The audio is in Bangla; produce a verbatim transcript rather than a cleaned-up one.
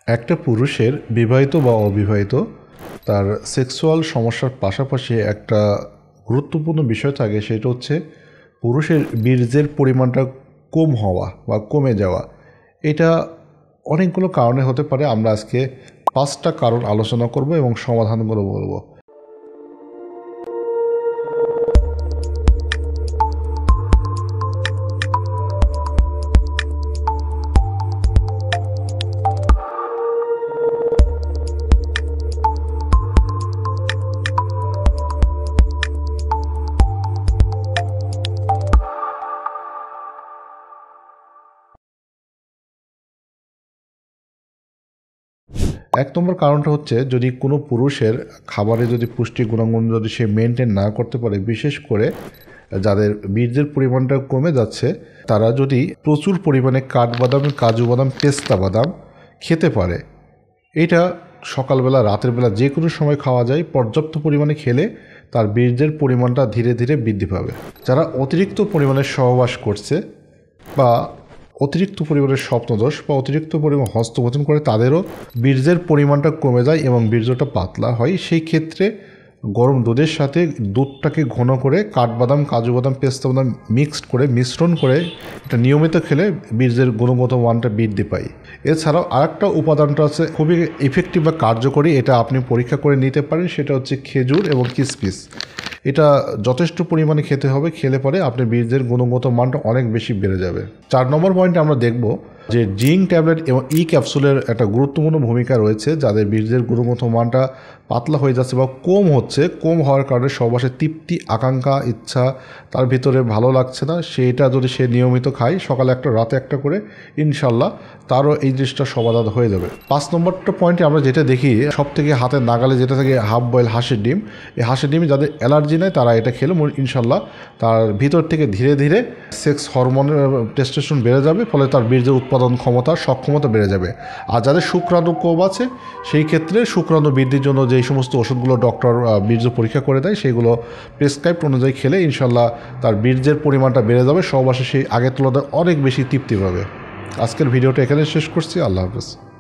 একটা পুরুষের বিবাহিত বা অবিবাহিত তার সেক্সুয়াল সমস্যার পাশাপাশি একটা গুরুত্বপূর্ণ বিষয় থাকে, সেটা হচ্ছে পুরুষের বীর্যের পরিমাণটা কম হওয়া বা কমে যাওয়া। এটা অনেকগুলো কারণে হতে পারে। আমরা আজকে পাঁচটা কারণ আলোচনা করব এবং সমাধানগুলো বলবো। এক নম্বর কারণটা হচ্ছে, যদি কোনো পুরুষের খাবারে যদি পুষ্টি গুণাগুণ যদি সে মেনটেন না করতে পারে, বিশেষ করে যাদের বীর্যের পরিমাণটা কমে যাচ্ছে, তারা যদি প্রচুর পরিমাণে কাঠবাদাম, কাজু বাদাম, পেস্তা বাদাম খেতে পারে, এটা সকালবেলা রাতের বেলা যে কোনো সময় খাওয়া যায়, পর্যাপ্ত পরিমাণে খেলে তার বীর্যের পরিমাণটা ধীরে ধীরে বৃদ্ধি পাবে। যারা অতিরিক্ত পরিমাণে সহবাস করছে বা অতিরিক্ত পরিমাণের স্বপ্নদোষ বা অতিরিক্ত পরিমাণ হস্তমৈথুন করে, তাদেরও বীর্যের পরিমাণটা কমে যায় এবং বীর্যটা পাতলা হয়। সেই ক্ষেত্রে গরম দুধের সাথে দুধটাকে ঘন করে কাঠবাদাম, কাজু বাদাম, পেস্তা বাদাম মিক্সড করে মিশ্রণ করে এটা নিয়মিত খেলে বীর্যের গুণগত মানটা বৃদ্ধি পায়। এছাড়াও আরেকটা উপাদানটা আছে খুবই ইফেক্টিভ বা কার্যকরী, এটা আপনি পরীক্ষা করে নিতে পারেন, সেটা হচ্ছে খেজুর এবং কিশমিশ। এটা যথেষ্ট পরিমাণে খেতে হবে, খেলে পরে আপনার বীর্যের গুণগত মানটা অনেক বেশি বেড়ে যাবে। চার নম্বর পয়েন্টে আমরা দেখব যে জিঙ্ক ট্যাবলেট এবং ই ক্যাপসুলের একটা গুরুত্বপূর্ণ ভূমিকা রয়েছে। যাদের বীর্যের গুণগত মানটা পাতলা হয়ে যাচ্ছে বা কম হচ্ছে, কম হওয়ার কারণে সহবাসের তৃপ্তি, আকাঙ্ক্ষা, ইচ্ছা তার ভিতরে ভালো লাগছে না, সেটা যদি সে নিয়মিত খায়, সকালে একটা রাতে একটা করে, ইনশাল্লাহ তারও এই জিনিসটা সমাধান হয়ে যাবে। পাঁচ নম্বরটা পয়েন্টে আমরা যেটা দেখি, সব থেকে হাতের নাগালে যেটা থাকে হাফ বয়েল হাঁসের ডিম। এই হাঁসের ডিম যাদের অ্যালার্জি নেই তারা এটা খেলে ইনশাল্লাহ তার ভিতর থেকে ধীরে ধীরে সেক্স হরমোনের টেস্টোস্টেরন বেড়ে যাবে, ফলে তার বীর্যের উৎপাদন ক্ষমতা, সক্ষমতা বেড়ে যাবে। আর যাদের শুক্রাণু কম আছে, সেই ক্ষেত্রে শুক্রাণু বৃদ্ধির জন্য যেই সমস্ত ওষুধগুলো ডক্টর বীর্য পরীক্ষা করে দেয়, সেইগুলো প্রেসক্রাইব অনুযায়ী খেলে ইনশাল্লাহ তার বীর্যের পরিমাণটা বেড়ে যাবে, সহবাসে সেই আগের তুলনায় অনেক বেশি তৃপ্তি পাবে। আজকের ভিডিওটা এখানে শেষ করছি। আল্লাহ হাফেজ।